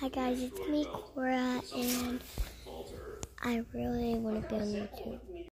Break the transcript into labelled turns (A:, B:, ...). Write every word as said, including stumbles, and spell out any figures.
A: Hi guys, it's me, Cora, and I really want to be on YouTube.